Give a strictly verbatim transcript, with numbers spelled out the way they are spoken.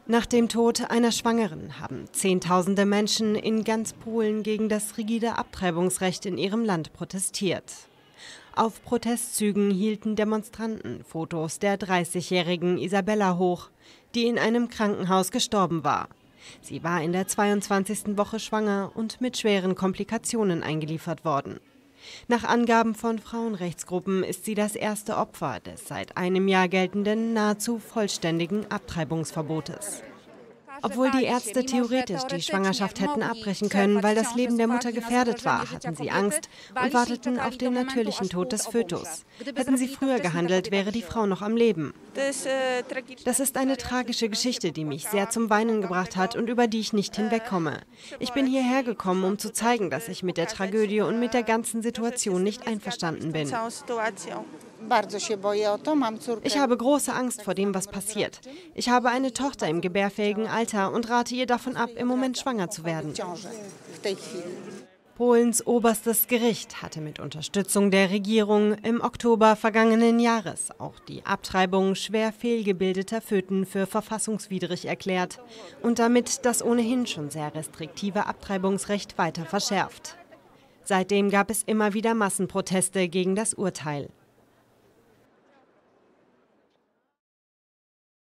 Nach dem Tod einer Schwangeren haben Zehntausende Menschen in ganz Polen gegen das rigide Abtreibungsrecht in ihrem Land protestiert. Auf Protestzügen hielten Demonstranten Fotos der dreißigjährigen Isabella hoch, die in einem Krankenhaus gestorben war. Sie war in der zweiundzwanzigsten Woche schwanger und mit schweren Komplikationen eingeliefert worden. Nach Angaben von Frauenrechtsgruppen ist sie das erste Opfer des seit einem Jahr geltenden, nahezu vollständigen Abtreibungsverbotes. Obwohl die Ärzte theoretisch die Schwangerschaft hätten abbrechen können, weil das Leben der Mutter gefährdet war, hatten sie Angst und warteten auf den natürlichen Tod des Fötus. Hätten sie früher gehandelt, wäre die Frau noch am Leben. Das ist eine tragische Geschichte, die mich sehr zum Weinen gebracht hat und über die ich nicht hinwegkomme. Ich bin hierher gekommen, um zu zeigen, dass ich mit der Tragödie und mit der ganzen Situation nicht einverstanden bin. Ich habe große Angst vor dem, was passiert. Ich habe eine Tochter im gebärfähigen Alter und rate ihr davon ab, im Moment schwanger zu werden. Polens oberstes Gericht hatte mit Unterstützung der Regierung im Oktober vergangenen Jahres auch die Abtreibung schwer fehlgebildeter Föten für verfassungswidrig erklärt und damit das ohnehin schon sehr restriktive Abtreibungsrecht weiter verschärft. Seitdem gab es immer wieder Massenproteste gegen das Urteil.